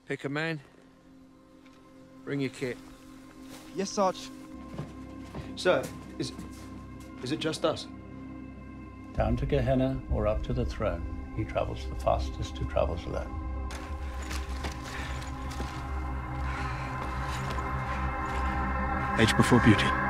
Pick a man. Bring your kit. Yes, Sarge. Sir, is it just us? Down to Gehenna or up to the throne. He travels the fastest who travels alone. Age before beauty.